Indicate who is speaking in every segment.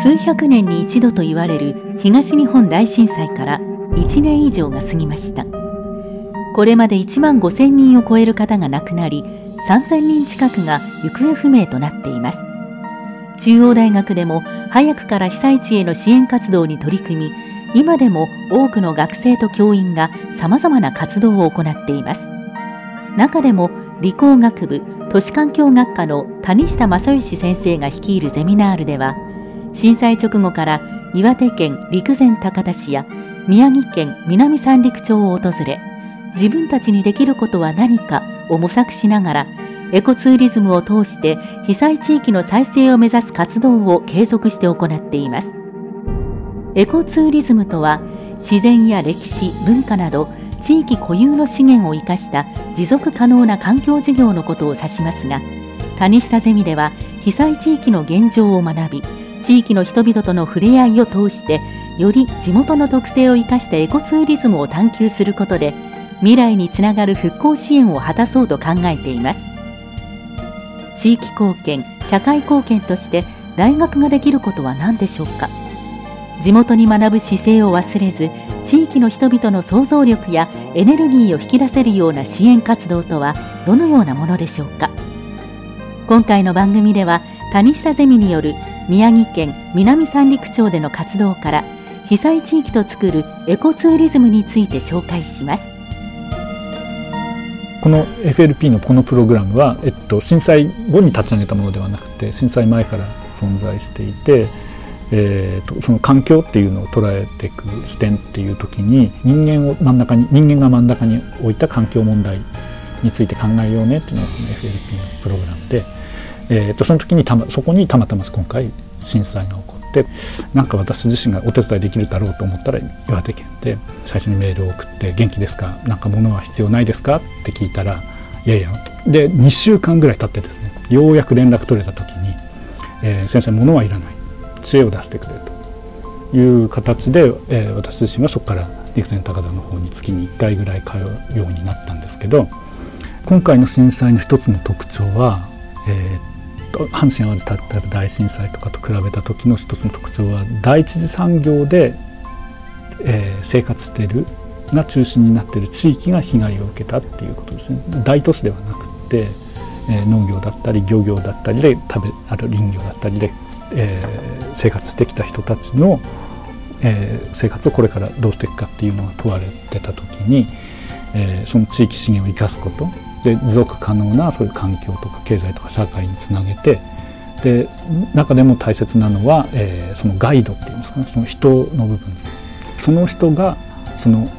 Speaker 1: 数百年に一度と言われる東日本大震災から1年以上が過ぎました。これまで1万5000人を超える方が亡くなり、3000人近くが行方不明となっています。中央大学でも早くから被災地への支援活動に取り組み、今でも多くの学生と教員がさまざまな活動を行っています。中でも理工学部都市環境学科の谷下正義先生が率いるゼミナールでは、震災直後から岩手県陸前高田市や宮城県南三陸町を訪れ、自分たちにできることは何かを模索しながら、エコツーリズムを通して被災地域の再生を目指す活動を継続して行っています。エコツーリズムとは、自然や歴史、文化など地域固有の資源を生かした持続可能な環境事業のことを指しますが、谷下ゼミでは被災地域の現状を学び、地域の人々との触れ合いを通してより地元の特性を生かしたエコツーリズムを探求することで、未来につながる復興支援を果たそうと考えています。地域貢献、社会貢献として大学ができることは何でしょうか。地元に学ぶ姿勢を忘れず、地域の人々の想像力やエネルギーを引き出せるような支援活動とはどのようなものでしょうか。今回の番組では、谷下ゼミによる宮城県南三陸町での活動から、被災地域と作るエコツーリズムについて紹介します。
Speaker 2: この FLP のこのプログラムは、震災後に立ち上げたものではなくて、震災前から存在していて、その環境っていうのを捉えていく視点っていう時に、人間が真ん中に置いた環境問題について考えようねっていうのがこの FLP のプログラムで、その時にそこにたまたま今回震災が起こって、なんか私自身がお手伝いできるだろうと思ったら、岩手県で最初にメールを送って「元気ですか？なんか物は必要ないですか？」って聞いたら「いやいや」で2週間ぐらい経ってですね、ようやく連絡取れた時に「先生、物はいらない、知恵を出してくれ」という形で、私自身はそこから陸前高田の方に月に1回ぐらい通うようになったんですけど、今回の震災の一つの特徴は、阪神・淡路大震災とかと比べた時の一つの特徴は、第一次産業で、生活しているが中心になっている地域が被害を受けたっていうことですね。大都市ではなくて、農業だったり漁業だったりである林業だったりで、生活してきた人たちの、生活をこれからどうしていくかっていうのが問われてた時に、その地域資源を生かすことで、持続可能なそういう環境とか経済とか社会につなげて、で中でも大切なのは、そのガイドっていうんですかね、その人の部分です。その人がその、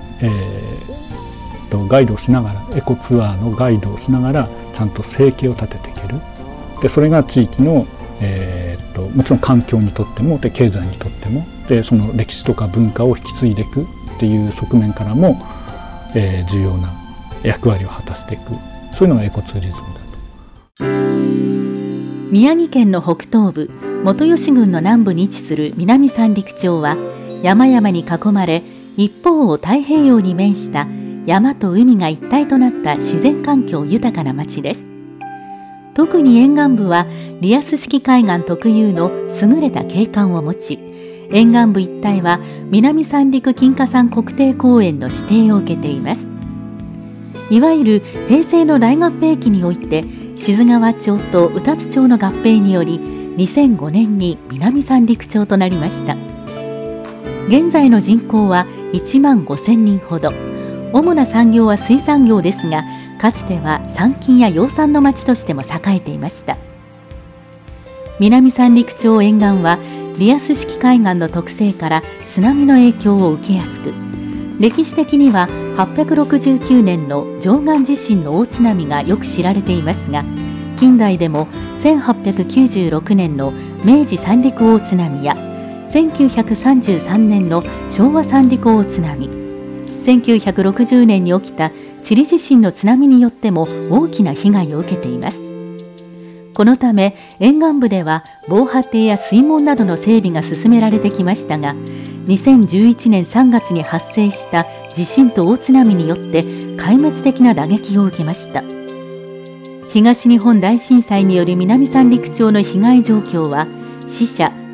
Speaker 2: ガイドをしながら、エコツアーのガイドをしながらちゃんと生計を立てていける。でそれが地域の、もちろん環境にとってもで経済にとってもで、その歴史とか文化を引き継いでいくっていう側面からも、重要な役割を果たしていく、そういうのがエコツーリズムだと。
Speaker 1: 宮城県の北東部、本吉郡の南部に位置する南三陸町は、山々に囲まれ、一方を太平洋に面した山と海が一体となった自然環境豊かな町です。特に沿岸部はリアス式海岸特有の優れた景観を持ち、沿岸部一帯は南三陸金華山国定公園の指定を受けています。いわゆる平成の大合併期において、志津川町と宇多津町の合併により2005年に南三陸町となりました。現在の人口は1万5000人ほど。主な産業は水産業ですが、かつては産金や養蚕の町としても栄えていました。南三陸町沿岸はリアス式海岸の特性から津波の影響を受けやすく、歴史的には869年の貞観地震の大津波がよく知られていますが、近代でも1896年の明治三陸大津波や1933年の昭和三陸大津波、1960年に起きたチリ地震の津波によっても大きな被害を受けています。このため沿岸部では防波堤や水門などの整備が進められてきましたが、2011年3月に発生した地震と大津波によって壊滅的な打撃を受けました。東日本大震災による南三陸町の被害状況は、死者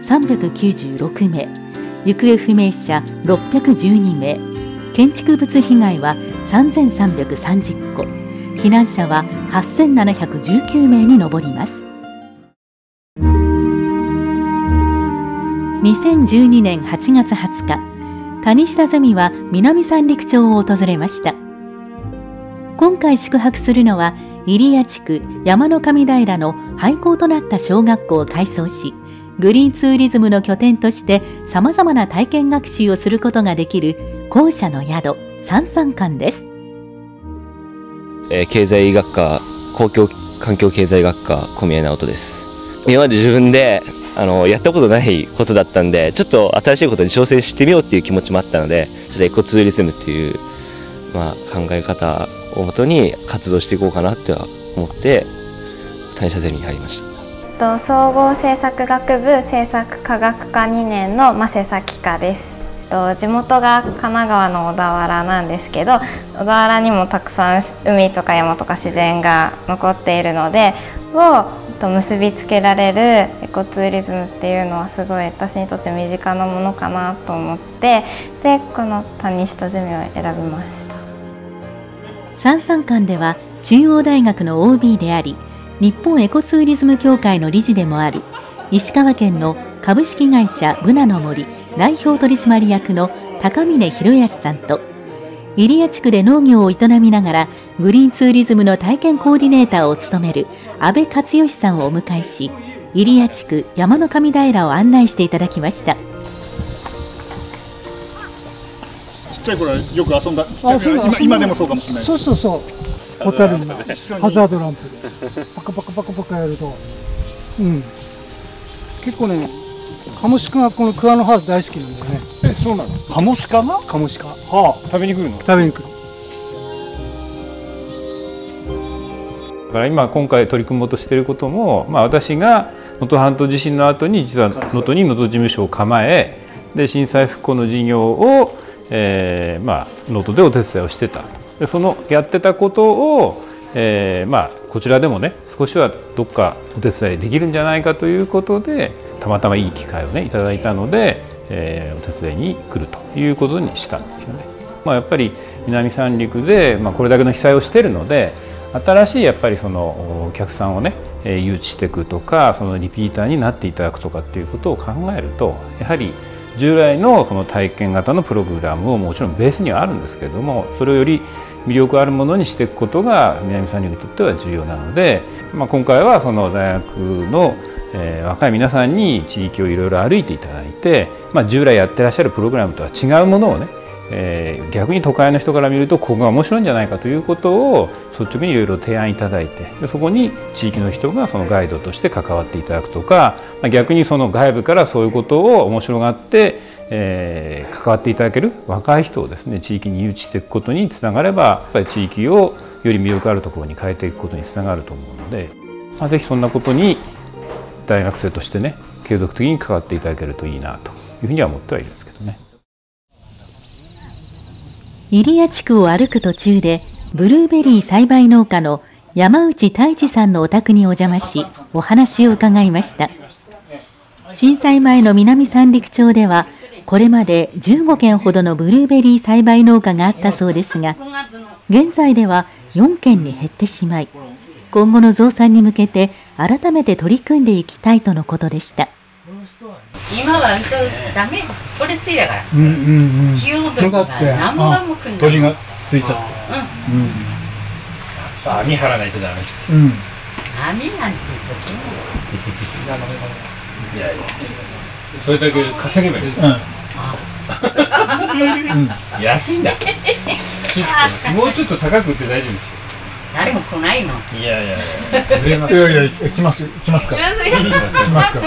Speaker 1: 396名、行方不明者612名、建築物被害は3330個、避難者は8719名に上ります。2012年8月20日、谷下ゼミは南三陸町を訪れました。今回宿泊するのは入谷地区山の上平の廃校となった小学校を改装し、グリーンツーリズムの拠点としてさまざまな体験学習をすることができる校舎の宿三三館です。
Speaker 3: 経済学科公共環境経済学科小宮直人です。今まで自分でやったことないことだったんで、ちょっと新しいことに挑戦してみようっていう気持ちもあったので、ちょっとエコツーリズムっていう、考え方をもとに活動していこうかなって思って谷下ゼミに入りました。
Speaker 4: 総合政策学部政策科学科2年の瀬崎香です。地元が神奈川の小田原なんですけど、小田原にもたくさん海とか山とか自然が残っているので結びつけられるエコツーリズムっていうのはすごい私にとって身近なものかなと思って、でこの谷下ゼミを選びました。
Speaker 1: 三三館では中央大学の OB であり、日本エコツーリズム協会の理事でもある石川県の株式会社ブナの森代表取締役の高峰博康さんと、入谷地区で農業を営みながらグリーンツーリズムの体験コーディネーターを務める阿部克義さんをお迎えし、入谷地区山の上平を案内していただきました。
Speaker 2: ちっちゃい頃はよく遊んだ。今でもそうかもしれない。
Speaker 5: そうホタルのハザードランプでパカパカパカパカやると、結構ね、カモシカがこの桑の葉大好きなんだよね。
Speaker 2: そうなの？カモシカが？
Speaker 5: カモシカ。
Speaker 2: 食べに来るの？
Speaker 5: 食べに来る。
Speaker 6: だから今回取り組もうとしていることも、私が能登半島地震の後に実は能登に能登事務所を構え、で震災復興の事業を能登でお手伝いをしてた。でそのやってたことを、こちらでもね少しはどっかお手伝いできるんじゃないかということで、たまたまいい機会をねいただいたので、お手伝いに来るということにしたんですよね。やっぱり南三陸で、これだけの被災をしているので、新しいやっぱりそのお客さんをね誘致していくとか、そのリピーターになっていただくとかっていうことを考えると、やはり従来のその体験型のプログラムをもちろんベースにはあるんですけれども、それをより魅力あるものにしていくことが南三陸にとっては重要なので、今回はその大学の若い皆さんに地域をいろいろ歩いていただいて、従来やってらっしゃるプログラムとは違うものをね、逆に都会の人から見るとここが面白いんじゃないかということを率直にいろいろ提案いただいて、でそこに地域の人がそのガイドとして関わっていただくとか、逆にその外部からそういうことを面白がって、関わっていただける若い人をですね地域に誘致していくことにつながれば、やっぱり地域をより魅力あるところに変えていくことにつながると思うので、ぜひそんなことに大学生としてね継続的に関わっていただけるといいなというふうには思ってはいるんですけどね。
Speaker 1: 入谷地区を歩く途中でブルーベリー栽培農家の山内太一さんのお宅にお邪魔し、お話を伺いました。震災前の南三陸町ではこれまで15軒ほどのブルーベリー栽培農家があったそうですが、現在では4軒に減ってしまい、今後の増産に向けて改めて取り組んでいきたいとのことでした。
Speaker 7: 今はダメ、これついだから。ひよどりが何本もくんだ。
Speaker 2: 鳥がついちゃって。
Speaker 6: 網張らないとダメです。
Speaker 7: 網なんてとても。
Speaker 6: いやいや、それだけ稼げばいいです。安いんだ。もうちょっと高く売って大丈夫ですよ。
Speaker 7: 誰も来ないの。
Speaker 6: いやいや
Speaker 2: 来ますから。来ますから。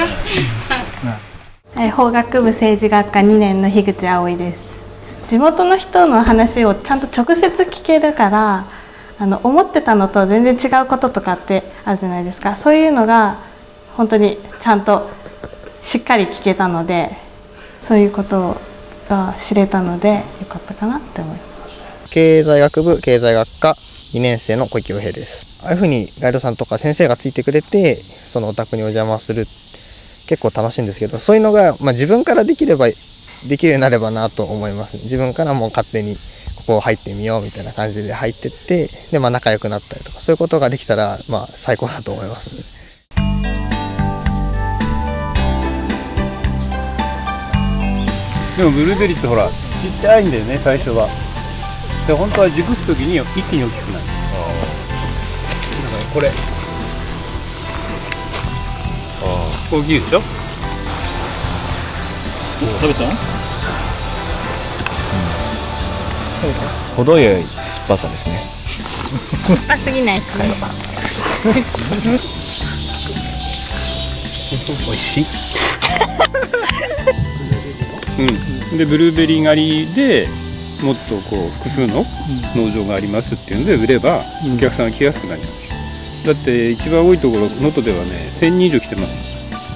Speaker 4: 法学部政治学科2年の樋口葵です。地元の人の話をちゃんと直接聞けるから、思ってたのと全然違うこととかってあるじゃないですか。そういうのが本当にちゃんとしっかり聞けたので、そういうことが知れたのでよかったかなって思います。
Speaker 8: 経済学部経済学科2年生の小池洋平です。ああいうふうにガイドさんとか先生がついてくれて、そのお宅にお邪魔するっ結構楽しいんですけど、そういうのが、自分からできるようになればなと思います。自分からもう勝手にここ入ってみようみたいな感じで入ってって、で、仲良くなったりとか、そういうことができたら、最高だと思います。
Speaker 6: でもブルーベリーってほらちっちゃいんだよね、最初は。で本当は熟す時に一気に大きくなる。だからこれ大きいでしょ。
Speaker 2: 食べたの？
Speaker 3: 程よい酸っぱさですね。
Speaker 4: 酸っぱすぎないですね。
Speaker 6: 美味しい。でブルーベリー狩りでもっと複数の農場がありますっていうので売ればお客さんが来やすくなりますよ。だって一番多いところ能登ではね1000人以上来てます。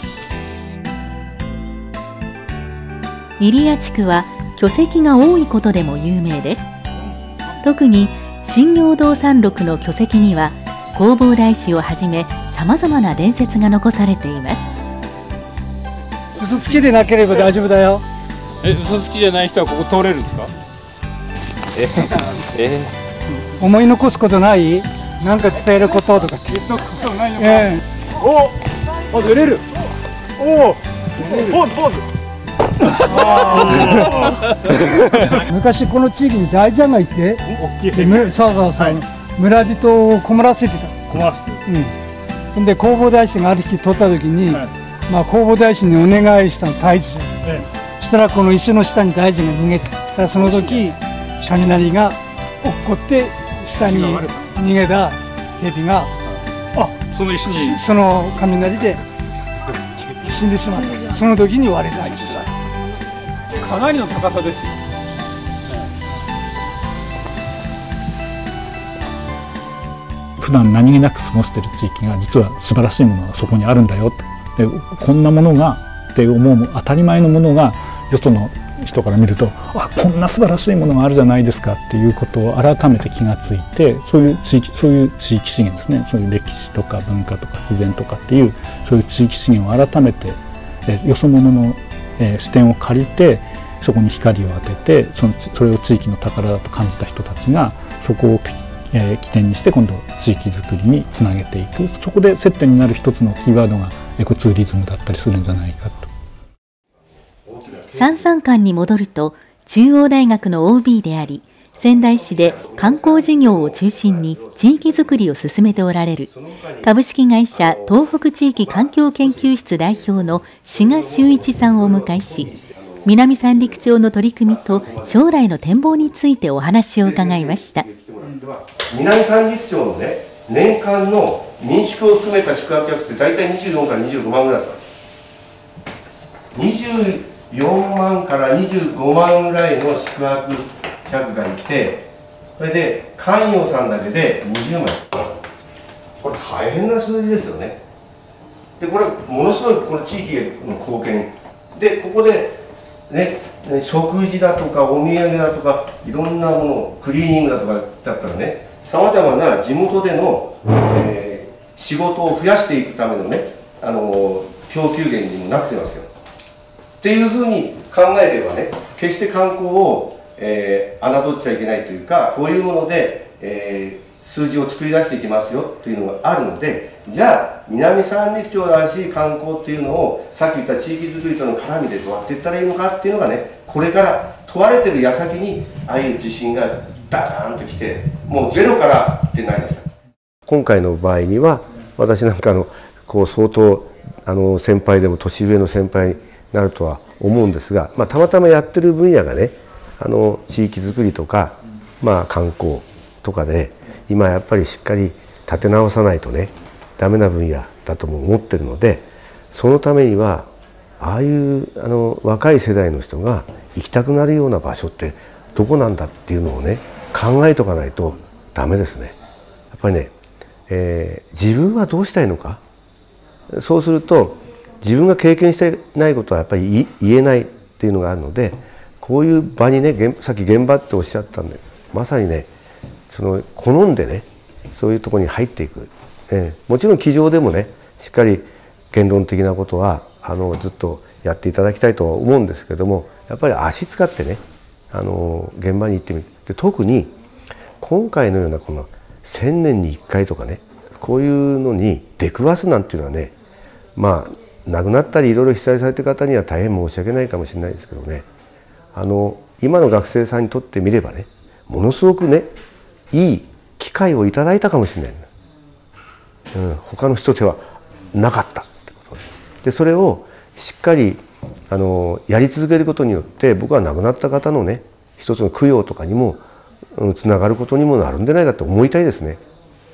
Speaker 1: 入谷地区は巨石が多いことでも有名です。特に新行堂山麓の巨石には弘法大師をはじめさまざまな伝説が残されています。
Speaker 5: 嘘つきでなければ大丈夫だよ。
Speaker 6: 嘘つきじゃない人はここ通れるんですか？
Speaker 5: 思い残すことない？なんか伝えることとかって。
Speaker 6: 言っとくことないのか。お、出れる。お、ポーズポーズ。
Speaker 5: 昔この地域に大蛇がいて、そう村人を困らせてた。で弘法大師がある日取った時に、弘法大師にお願いしたの退治。そしたらこの石の下に大臣が逃げて、その時雷が落っこって下に逃げた蛇が
Speaker 6: その石に
Speaker 5: その雷で死んでしまった。その時に割れた。
Speaker 6: かなりの高さですよ。
Speaker 2: 普段何気なく過ごしている地域が実は素晴らしいものがそこにあるんだよ。でこんなものがって思う当たり前のものがよその人から見るとこんな素晴らしいものがあるじゃないですかっていうことを改めて気がついて、そういう地域資源ですね、そういう歴史とか文化とか自然とかっていうそういう地域資源を改めてよそ者の視点を借りてそこに光を当ててそれを地域の宝だと感じた人たちがそこを起点にして今度地域づくりにつなげていく。そこで接点になる一つのキーワードがエコツーリズムだったりするんじゃないかと。
Speaker 1: 三山間に戻ると中央大学の OB であり仙台市で観光事業を中心に地域づくりを進めておられる株式会社東北地域環境研究室代表の志賀修一さんをお迎えし、南三陸町の取り組みと将来の展望についてお話を伺いました。
Speaker 9: 南三陸町のね、年間の民宿を含めた宿泊客って大体24から25万ぐらいだったんです。24万から25万ぐらいの宿泊客がいて、それで関与さんだけで20万。これ大変な数字ですよね。でこれものすごいこの地域への貢献で、ここでね、食事だとかお土産だとかいろんなもの、クリーニングだとかだったらね、さまざまな地元での、仕事を増やしていくためのね、供給源にもなってますよ。っていうふうに考えればね、決して観光を、侮っちゃいけないというか、こういうもので、数字を作り出していきますよというのがあるので、じゃあ南三陸町らしい観光っていうのをさっき言った地域づくりとの絡みでどうやっていったらいいのかっていうのがね、これから問われてる矢先にああいう地震がダーンときて、もうゼロからってなりました。
Speaker 10: 今回の場合には私なんか相当先輩でも年上の先輩になるとは思うんですが、たまたまやってる分野がね、地域づくりとか、観光とかで今やっぱりしっかり立て直さないとねダメな分野だとも思ってるので、そのためにはああいう若い世代の人が行きたくなるような場所ってどこなんだっていうのをね考えとかないとダメですね。やっぱりね、自分はどうしたいのか、そうすると自分が経験してないことはやっぱり言えないっていうのがあるので、こういう場にね、さっき現場っておっしゃったんで、まさにね好んでねそういうところに入っていく、もちろん机上でもねしっかり言論的なことはずっとやっていただきたいとは思うんですけども、やっぱり足使ってね現場に行ってみて、特に今回のようなこの1000年に1回とかね、こういうのに出くわすなんていうのはね、まあ亡くなったりいろいろ被災されている方には大変申し訳ないかもしれないですけどね、今の学生さんにとってみればね、ものすごくねいい機会をいただいたかもしれない、他の人ではなかったってことで、それをしっかりやり続けることによって、僕は亡くなった方のね一つの供養とかにもつながることにもなるんじゃないかと思いたいですね。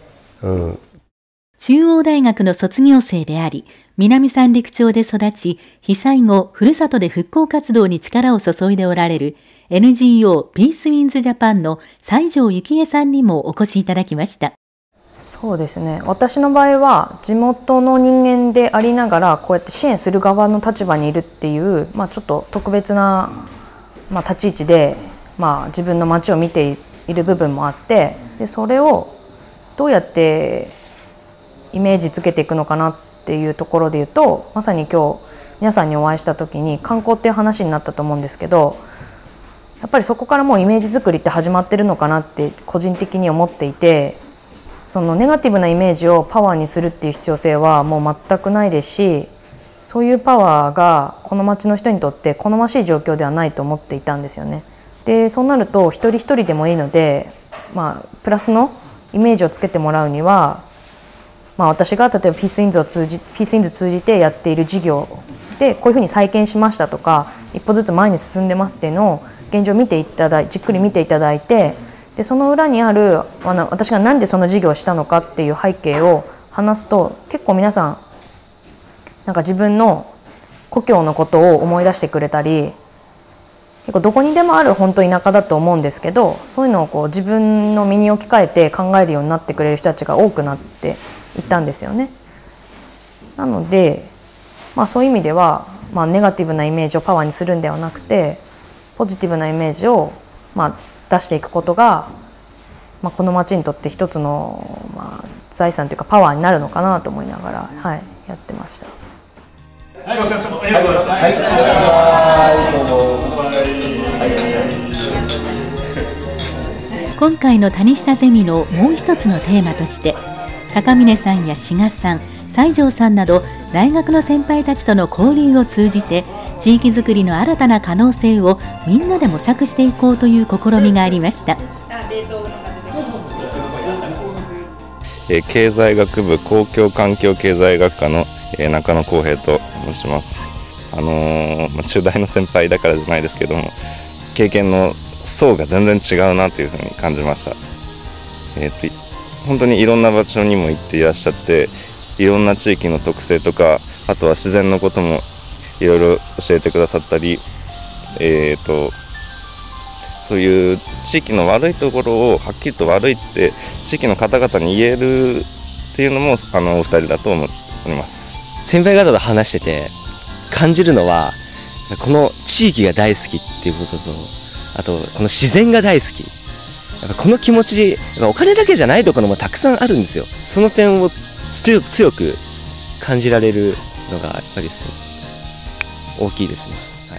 Speaker 1: 中央大学の卒業生であり、南三陸町で育ち、被災後ふるさとで復興活動に力を注いでおられる NGO ピースウィンズジャパンの西条幸恵さんにもお越しいただきました。
Speaker 11: そうですね、私の場合は地元の人間でありながらこうやって支援する側の立場にいるっていう、ちょっと特別な、立ち位置で、自分の町を見ている部分もあって、でそれをどうやってイメージつけていくのかなっていうところで言うと、まさに今日皆さんにお会いした時に観光っていう話になったと思うんですけど、やっぱりそこからもうイメージ作りって始まってるのかなって個人的に思っていて、そのネガティブなイメージをパワーにするっていう必要性はもう全くないですし、そういうパワーがこの町の人にとって好ましい状況ではないと思っていたんですよね。でそうなると一人一人でもいいので、プラスのイメージをつけてもらうには、私が例えばピースウィンズ通じてやっている事業でこういうふうに再建しましたとか、一歩ずつ前に進んでますっていうのを現状見ていただいて、じっくり見ていただいて、でその裏にある私が何でその事業をしたのかっていう背景を話すと、結構皆さんなんか自分の故郷のことを思い出してくれたり、結構どこにでもある本当田舎だと思うんですけど、そういうのを自分の身に置き換えて考えるようになってくれる人たちが多くなっていったんですよね。なので、そういう意味では、ネガティブなイメージをパワーにするんではなくて、ポジティブなイメージを出していくことが、この町にとって一つの、財産というかパワーになるのかなと思いながら、やってました。
Speaker 2: はい、ご先生ありがとうございました。
Speaker 1: 今回の谷下ゼミのもう一つのテーマとして、高峰さんや志賀さん、西条さんなど大学の先輩たちとの交流を通じて、地域づくりの新たな可能性をみんなで模索していこうという試みがありました。
Speaker 12: 経済学部公共環境経済学科の中野浩平と申します。中大の先輩だからじゃないですけども、経験の層が全然違うなというふうに感じました。本当にいろんな場所にも行っていらっしゃって、いろんな地域の特性とか、あとは自然のこともいろいろ教えてくださったり、そういう地域の悪いところをはっきりと悪いって地域の方々に言えるっていうのもお二人だと思います。
Speaker 3: 先輩方と話してて感じるのは、この地域が大好きっていうことと、あとこの自然が大好き、やっぱこの気持ち、お金だけじゃないところもたくさんあるんですよ。その点を強く感じられるのがやっぱり大きいですね。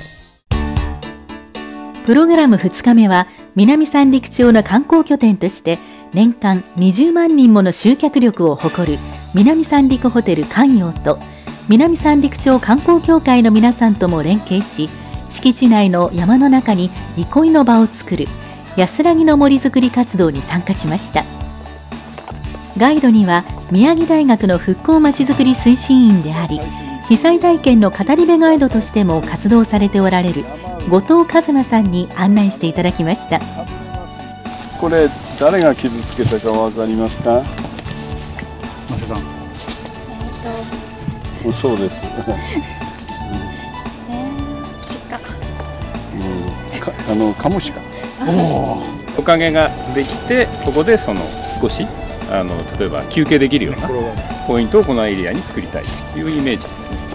Speaker 1: プログラム2日目は、南三陸町の観光拠点として年間20万人もの集客力を誇る南三陸ホテル観葉と、南三陸町観光協会の皆さんとも連携し、敷地内の山の中に憩いの場を作る安らぎの森づくり活動に参加しました。ガイドには宮城大学の復興まちづくり推進員であり、被災体験の語り部ガイドとしても活動されておられる後藤一馬さんに案内していただきました。
Speaker 13: これ誰が傷つけたかわかりますか？
Speaker 2: マセさん。
Speaker 13: そうです。カモシカ。
Speaker 6: おかげができて、ここで少し例えば休憩できるようなポイントをこのエリアに作りたいというイメージですね。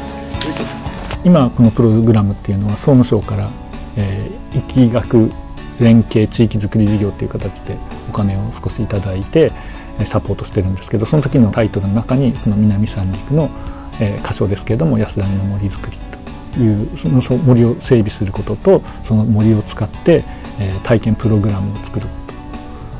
Speaker 2: 今このプログラムっていうのは総務省から、疫学連携地域づくり事業っていう形でお金を少しいただいてサポートしてるんですけど、その時のタイトルの中にこの南三陸の箇所ですけれども安らぎの森づくりというその森を整備することとその森を使って体験プログラムを作ること、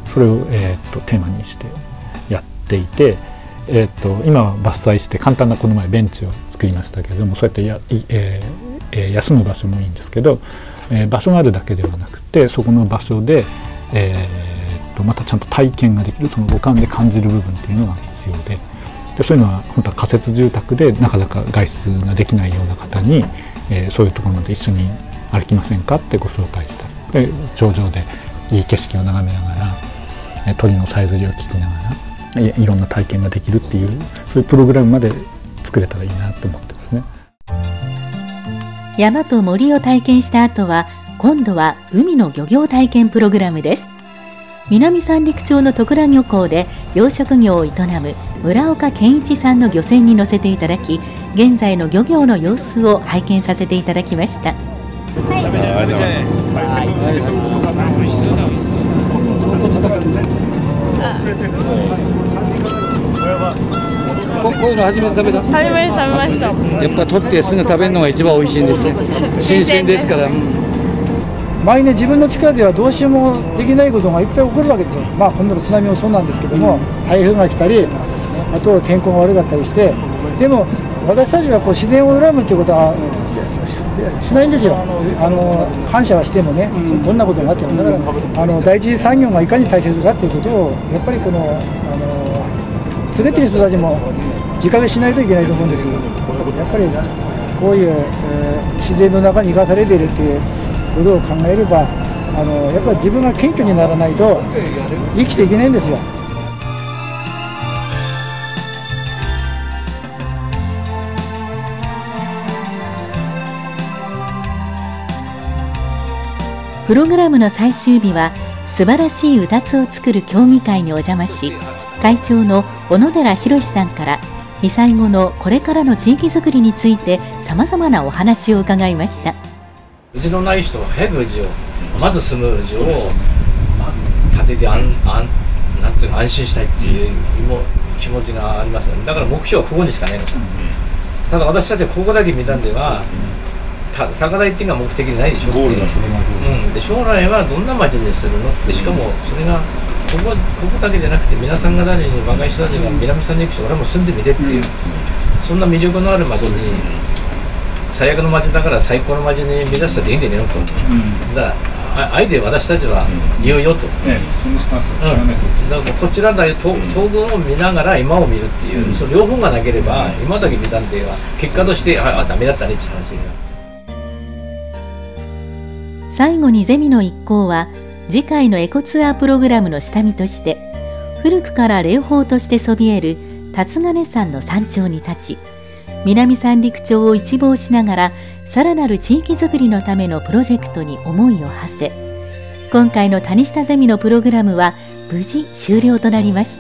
Speaker 2: それをテーマにしてやっていて、今は伐採して簡単なこの前ベンチを作りましたけれども、そうやって休む場所もいいんですけど、場所があるだけではなくてそこの場所でまたちゃんと体験ができる、その五感で感じる部分っていうのが必要で、そういうのは本当は仮設住宅でなかなか外出ができないような方に、そういうところまで一緒に歩きませんかってご紹介したり、で頂上でいい景色を眺めながら鳥のさえずりを聞きながらいろんな体験ができるっていう、そういうプログラムまで作れたらいいなと思ってますね。
Speaker 1: 山と森を体験した後は今度は海の漁業体験プログラムです。南三陸町の戸倉漁港で養殖業を営む村岡健一さんの漁船に乗せていただき、現在の漁業の様子を拝見させていただきました。
Speaker 14: こういうの初めて食べた？初めて食べました。やっぱ取ってすぐ食べるのが一番美味しいんですね。新鮮ですから。
Speaker 5: 毎年自分の力ではどうしようもできないことがいっぱい起こるわけですよ。まあ今度の津波もそうなんですけども、台風が来たり、あと天候が悪かったりして、でも私たちはこう自然を恨むということはしないんですよ。感謝はしてもね、どんなことがあっても。だから第一次産業がいかに大切かということをやっぱりこの全ての人たちも自覚しないといけないと思うんです。やっぱりこういう、自然の中に生かされているっていうことを考えれば、やっぱり自分が謙虚にならないと生きていけないんですよ。
Speaker 1: プログラムの最終日は素晴らしいうたつを作る協議会にお邪魔し、会長の小野寺博さんから被災後のこれからの地域づくりについてさまざまなお話を伺いました。
Speaker 14: 家のない人は早く家をまず住む家を建ててなんていうか安心したいっていう気持ちがありますよね。だから目標はここにしかないの。ただ私たちはここだけ見たんでは高台っていうのは目的でないでしょ。ゴールがそれまで。で将来はどんな街にするのって、しかもそれがここだけじゃなくて皆さん方に若い人たちが南三陸町俺も住んでみてっていう、そんな魅力のある街に最悪の街だから最高の街に目指したらできんでねえよと。だからあえて私たちは言うよと。だからこちらだけ東軍を見ながら今を見るっていう、その両方がなければ今だけ見たんでは結果としてダメだったねって話が。
Speaker 1: 最後にゼミの一行は次回のエコツアープログラムの下見として古くから霊峰としてそびえる竜金山の山頂に立ち、南三陸町を一望しながらさらなる地域づくりのためのプロジェクトに思いを馳せ、今回の谷下ゼミのプログラムは無事終了となりました。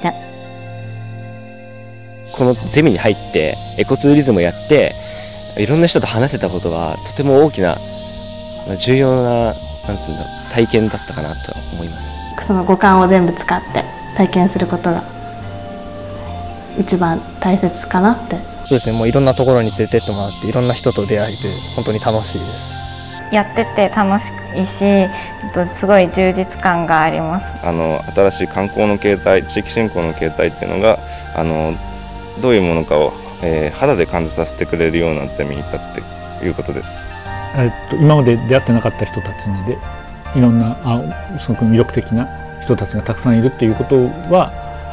Speaker 3: このゼミに入ってエコツーリズムをやっていろんな人と話せたことはとても大きな重要ななんつうんだ体験だったかなと思います。
Speaker 15: その五感を全部使って体験することが一番大切かなって。
Speaker 8: そうですね、もういろんなところに連れてってもらっていろんな人と出会えて本当に楽しいです。
Speaker 4: やってて楽しいし、すごい充実感があります。
Speaker 12: 新しい観光の形態、地域振興の形態っていうのがどういうものかを、肌で感じさせてくれるようなゼミだっていうことです。
Speaker 2: 今まで出会ってなかった人たちにいろんなすごく魅力的な人たちがたくさんいるっていうことは、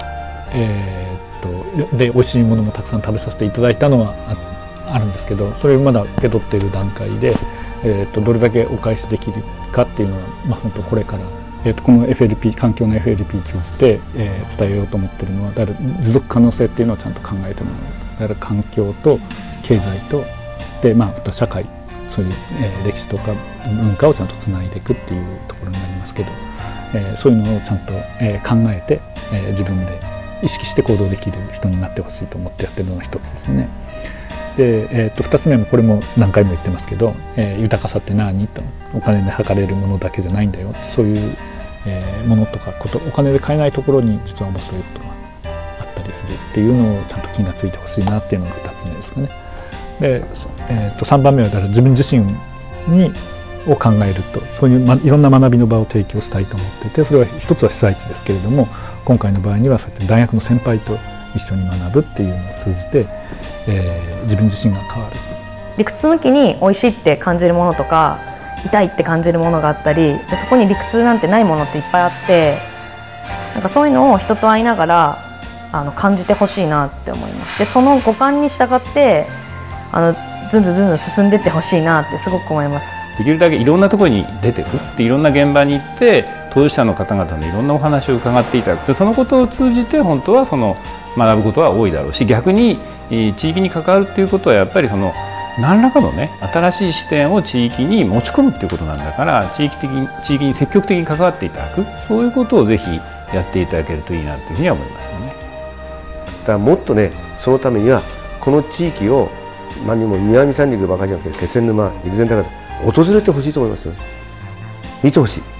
Speaker 2: で美味しいものもたくさん食べさせていただいたのはあるんですけど、それをまだ受け取っている段階で、どれだけお返しできるかっていうのは、本当これから、この FLP 環境の FLP 通じて、伝えようと思っているのは、だから持続可能性っていうのをちゃんと考えてもらう。だから環境と経済とで、あと社会、そういう、歴史とか文化をちゃんとつないでいくっていうところになりますけど、そういうのをちゃんと、考えて、自分で意識して行動できる人になってほしいと思ってやってるのが一つですね。 で、2つ目もこれも何回も言ってますけど、豊かさって何と、お金で測れるものだけじゃないんだよ、そういう、ものとかこと、お金で買えないところに実は面白いことがあったりするっていうのをちゃんと気がついてほしいなっていうのが2つ目ですかね。で、3番目はだから自分自身を考えると、そういういろんな学びの場を提供したいと思っていて、それは一つは被災地ですけれども、今回の場合にはそうやって大学の先輩と一緒に学ぶっていうのを通じて、自分自身が変わる。
Speaker 11: 理屈抜きに美味しいって感じるものとか痛いって感じるものがあったり、そこに理屈なんてないものっていっぱいあって、なんかそういうのを人と会いながら感じてほしいなって思います。でその五感に従ってずんずんずんずん進んでいってほしいなってすごく思います。
Speaker 6: できるだけいろんなところに出てくっていろんな現場に行って当事者の方々のいろんなお話を伺っていただくと、そのことを通じて本当はその学ぶことは多いだろうし、逆に地域に関わるっていうことはやっぱりその何らかのね新しい視点を地域に持ち込むっていうことなんだから、地域に積極的に関わっていただく、そういうことをぜひやっていただけるといいなというふうには思いますよね。
Speaker 10: だからもっとね、そのためにはこの地域を何も南三陸ばかりじゃなくて気仙沼、陸前高田訪れてほしいと思いますよ。見てほしい。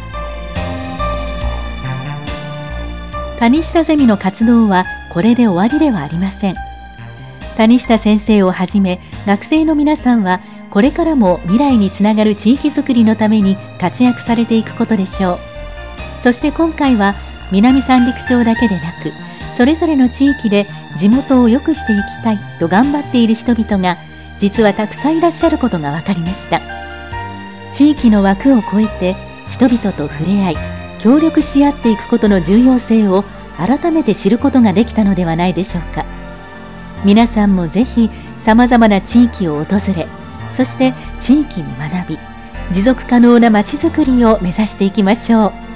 Speaker 1: 谷下ゼミの活動はこれで終わりではありません。谷下先生をはじめ学生の皆さんはこれからも未来につながる地域づくりのために活躍されていくことでしょう。そして今回は南三陸町だけでなく、それぞれの地域で地元を良くしていきたいと頑張っている人々が実はたくさんいらっしゃることが分かりました。地域の枠を超えて人々と触れ合い協力し合っていくことの重要性を改めて知ることができたのではないでしょうか。皆さんもぜひさまざまな地域を訪れ、そして地域に学び、持続可能なまちづくりを目指していきましょう。